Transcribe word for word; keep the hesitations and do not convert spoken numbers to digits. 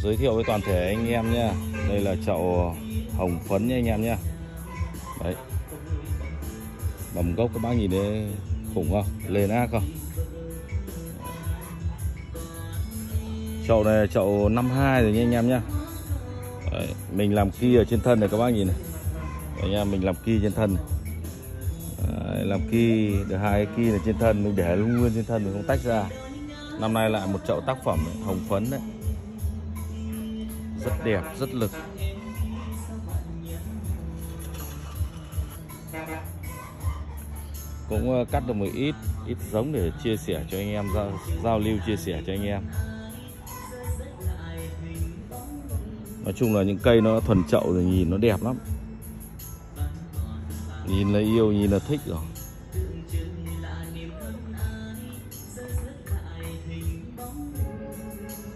giới thiệu với toàn thể anh em nhé. Đây là chậu hồng phấn nha anh em nhé. Đấy, mầm gốc các bác nhìn thấy khủng không, lên ác không. Chậu này chậu năm hai rồi nha anh em nhé. Đấy, mình làm ki ở trên thân này các bác nhìn này. Đấy nha, mình làm ki trên thân này. Đấy, làm ki được hai cái ki này trên thân, mình để luôn nguyên trên thân, mình không tách ra. Năm nay lại một chậu tác phẩm này, hồng phấn đấy, rất đẹp, rất lực. Cũng cắt được một ít ít giống để chia sẻ cho anh em, giao, giao lưu chia sẻ cho anh em. Nói chung là những cây nó thuần chậu rồi nhìn nó đẹp lắm, nhìn là yêu, nhìn là thích rồi.